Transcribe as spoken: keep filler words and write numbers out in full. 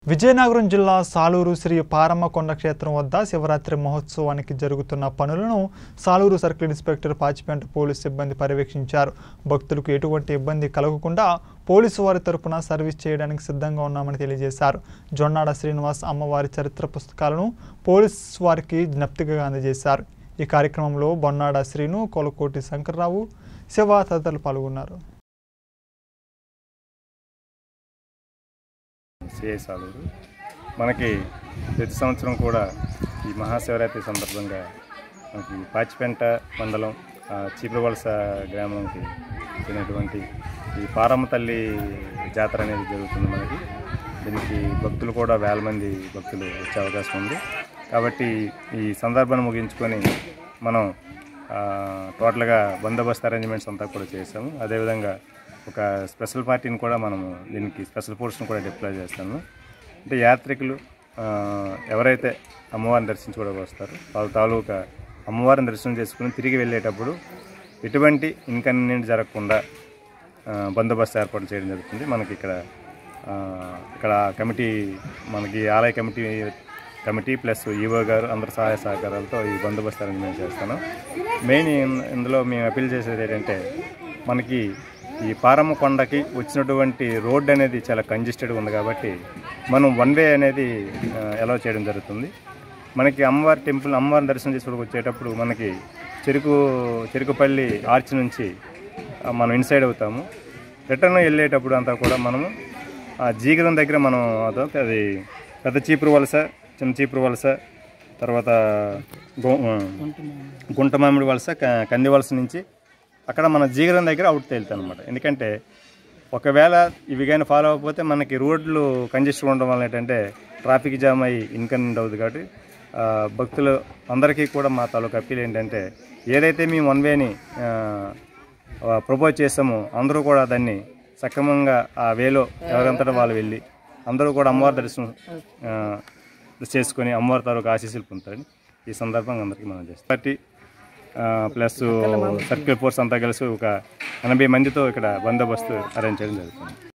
విజయనగరం జిల్లా సాలూరు శ్రీ పారమ్మ కొండ క్షేత్రం వద్ద శివరాత్రి మహోత్సవానికి జరుగుతున్న పనులను Saluru circle inspector Pachipenta police సిబ్బంది పర్యవేక్షించారు. భక్తులకు ఎటువంటి ఇబ్బంది కలగకుండా పోలీసు వారి తరపున సర్వీస్ చేయడానికి సిద్ధంగా ఉన్నామని తెలియజేశారు. జొన్నాడ శ్రీనివాస్ అమ్మవారి చరిత్ర పుస్తకాలను పోలీసు వారికి జ్ఞప్తిగా అందజేశారు. ఈ కార్యక్రమంలో బొన్నాడ శ్రీను, కొలకోటి శంకర్రావు, శివ తదితరులు పాల్గొన్నారు. సాలూరు మనకి ప్రతి సంవత్సరం కూడా ఈ మహాశివరాత్రి సందర్భంగా మనకి పాచిపెంట మండలం చీపురవలస గ్రామంకి చెందినటువంటి ఈ పారమ్మ తల్లి జాతర అనేది జరుగుతుంది. మనకి దీనికి భక్తులు కూడా వేల మంది భక్తులు వచ్చే అవకాశం ఉంది. కాబట్టి ఈ సందర్భాన్ని ముగించుకొని మనం టోటల్గా బందోబస్తు అరేంజ్మెంట్స్ అంతా కూడా చేసాము. అదేవిధంగా ఒక స్పెషల్ పార్టీని కూడా మనము దీనికి స్పెషల్ ఫోర్స్ని కూడా డిప్లాయ్ చేస్తాము. అంటే యాత్రికులు ఎవరైతే అమ్మవారిని దర్శించుకోవడానికి వస్తారో వాళ్ళ తాలూకా అమ్మవారిని దర్శనం చేసుకుని తిరిగి వెళ్ళేటప్పుడు ఎటువంటి ఇన్కన్వీనియంట్ జరగకుండా బందోబస్తు ఏర్పాటు చేయడం జరుగుతుంది. మనకి ఇక్కడ ఇక్కడ కమిటీ మనకి ఆలయ కమిటీ కమిటీ ప్లస్ ఈవో గారు అందరి సహాయ సహకారాలతో ఈ బందోబస్తు అరేంజ్మెంట్ చేస్తాను. మెయిన్ ఇందులో మేము అపీల్ చేసేది ఏంటంటే మనకి ఈ పారమ్మ కొండకి వచ్చినటువంటి రోడ్ అనేది చాలా కంజెస్టెడ్గా ఉంది. కాబట్టి మనం వన్ వే అనేది అలౌ చేయడం జరుగుతుంది. మనకి అమ్మవారి టెంపుల్ అమ్మవారిని దర్శనం చేసుకోవడానికి వచ్చేటప్పుడు మనకి చెరుకు చెరుకుపల్లి ఆర్చ్ నుంచి మనం ఇన్సైడ్ అవుతాము. రిటర్న్ వెళ్ళేటప్పుడు అంతా కూడా మనము జీగరం దగ్గర మనం అది పెద్ద చీపురు వలస, చిన్న చీపురు వలస, తర్వాత గుంట మామిడి వలస, కంది వలస నుంచి అక్కడ మన జీగరం దగ్గర అవుట్ తేలుతాం అనమాట. ఎందుకంటే ఒకవేళ ఇవి కానీ ఫాలో అవ్వకపోతే మనకి రోడ్లు కంజెస్ట్ ఉండడం వల్ల ఏంటంటే ట్రాఫిక్ జామ్ అయ్యి ఇన్కన్వీనియంట్ అవుతుంది. కాబట్టి భక్తులు అందరికీ కూడా మా తాలూకు అప్పీల్ ఏంటంటే ఏదైతే మేము వన్ వేని ప్రపోజ్ చేస్తామో అందరూ కూడా దాన్ని సక్రమంగా ఆ వేలో ఎవరంతటా వాళ్ళు వెళ్ళి అందరూ కూడా అమ్మవారి దర్శనం చేసుకొని అమ్మవారి తాలూకు ఆశీస్సులు పొందుతారని ఈ సందర్భంగా అందరికీ మనం చేస్తాం. పార్టీ ప్లస్ సర్కిల్ ఫోర్స్ అంతా కలిసి ఒక ఎనభై మందితో ఇక్కడ బందోబస్తు అరేంజ్ చేయడం జరుగుతుంది.